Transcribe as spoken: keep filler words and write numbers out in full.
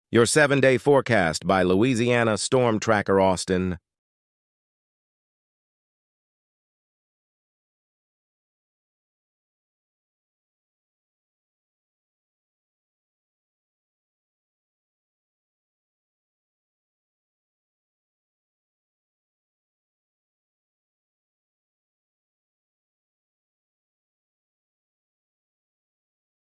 Your seven-day forecast by Louisiana Storm Tracker Austin.